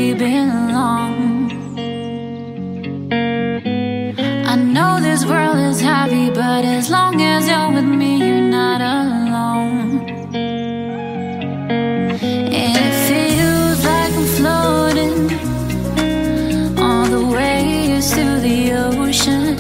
we belong. I know this world is heavy, but as long as you're with me, you're not alone. And it feels like I'm floating all the ways to the ocean.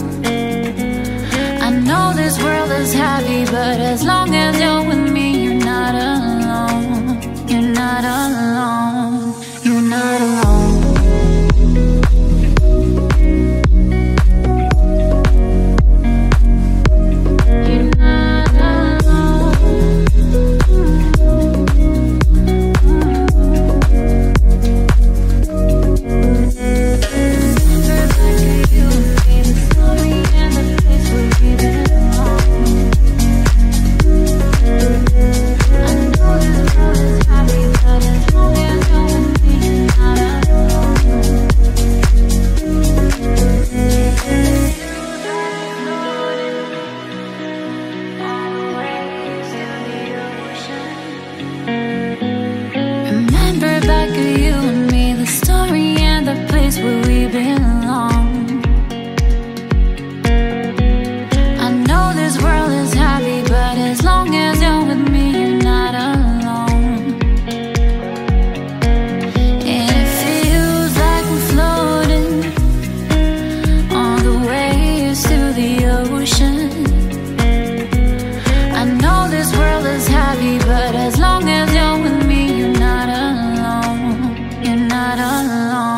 I know this world is heavy, but as long as you're with me, you're not alone. You're not alone. You're not alone. Where we belong. I know this world is heavy, but as long as you're with me, you're not alone. And it feels like I'm floating on the waves to the ocean. I know this world is heavy, but as long as you're with me, you're not alone. You're not alone.